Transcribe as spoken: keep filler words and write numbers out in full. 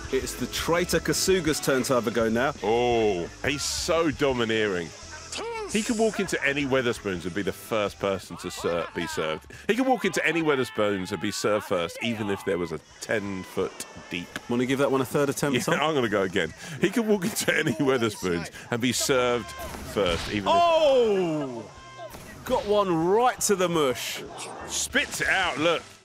It's the traitor Kasuga's turn to have a go now. Oh, he's so domineering. He could walk into any Weatherspoons and be the first person to ser be served. He could walk into any Weatherspoons and be served first, even if there was a ten foot deep. Want to give that one a third attempt, Yeah, Tom? I'm going to go again. He could walk into any Weatherspoons and be served first, even Oh! Got one right to the mush. if... Spits it out, look.